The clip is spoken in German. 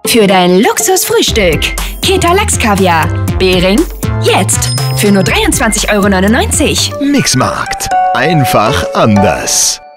Für dein Luxusfrühstück. Keta Lachskaviar. Bering. Jetzt. Für nur 23,99 €. Mixmarkt. Einfach anders.